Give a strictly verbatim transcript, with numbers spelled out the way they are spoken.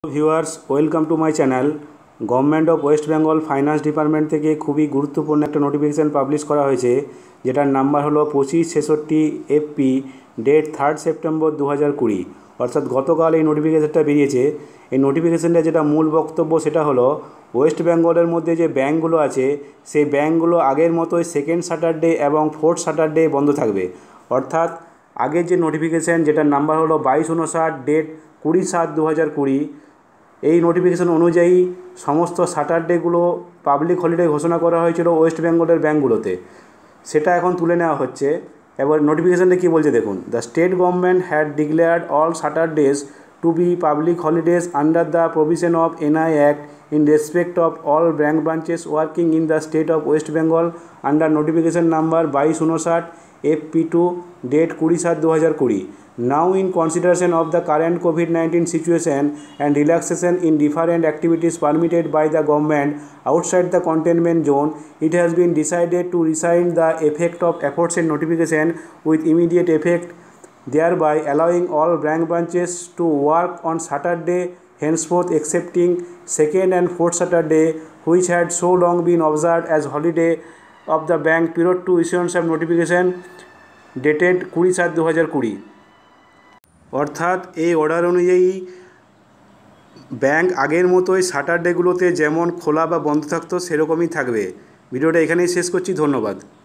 Viewers, welcome to my channel. Government of West Bengal finance department থেকে খুবই গুরুত্বপূর্ণ একটা নোটিফিকেশান পাবলিশ করা হয়েছে, যেটার নাম্বার হলো পঁচিশ ছেষট্টি এফপি, ডেট থার্ড সেপ্টেম্বর দু হাজার কুড়ি। অর্থাৎ গতকাল এই নোটিফিকেশানটা বেরিয়েছে। এই নোটিফিকেশানটা যেটা মূল বক্তব্য সেটা হলো, ওয়েস্ট বেঙ্গলের মধ্যে যে ব্যাঙ্কগুলো আছে সেই ব্যাঙ্কগুলো আগের মতোই সেকেন্ড স্যাটারডে এবং ফোর্থ স্যাটারডে বন্ধ থাকবে। অর্থাৎ আগের যে নোটিফিকেশান যেটার নাম্বার হলো বাইশ উনষাট, ডেট কুড়ি সাত দু হাজার কুড়ি, এই নোটিফিকেশন অনুযায়ী সমস্ত স্যাটারডেগুলো পাবলিক হলিডে ঘোষণা করা হয়েছিল ওয়েস্ট বেঙ্গলের ব্যাঙ্কগুলোতে, সেটা এখন তুলে নেওয়া হচ্ছে। এবার নোটিফিকেশানটা কী বলছে দেখুন। The state government had declared all Saturdays to be public holidays under the provision of NI act in respect of all bank branches working in the state of West Bengal under notification number বাইশ উনষাট F P two, date কুড়ি সাত দু হাজার কুড়ি। Now, in consideration of the current COVID nineteen situation and relaxation in different activities permitted by the government outside the containment zone, it has been decided to rescind the effect of aforesaid notification with immediate effect, thereby allowing all bank branches to work on Saturday henceforth, excepting second and fourth Saturday, which had so long been observed as holiday of the bank period to issuance of notification dated কুড়ি সাত দু হাজার কুড়ি। অর্থাৎ এই order অনুযায়ী bank আগের মতোই স্যাটারডেগুলোতে যেমন খোলা বা বন্ধ থাকতো সেরকমই থাকবে। ভিডিওটা এখানেই শেষ করছি, ধন্যবাদ।